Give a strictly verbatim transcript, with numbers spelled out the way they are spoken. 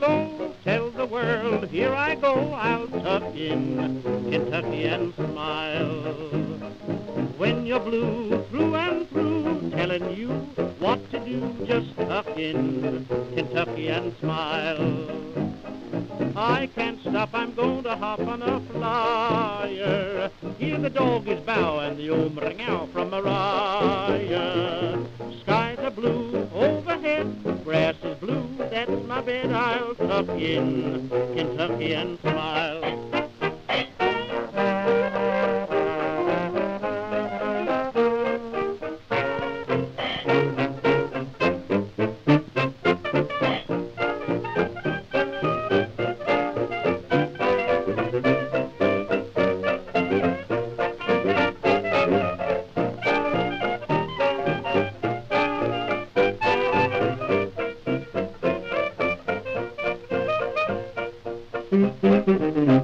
go, tell the world, here I go, I'll tuck in Kentucky and smile. When you're blue through and through, telling you what to do, just tuck in Kentucky and smile. I can't stop, I'm going to hop on a flyer. Hear the doggies bow and the old meow from Mariah. Skies are blue overhead, grass is blue, that's my bed. I'll tuck in Kentucky and smile. Thank you.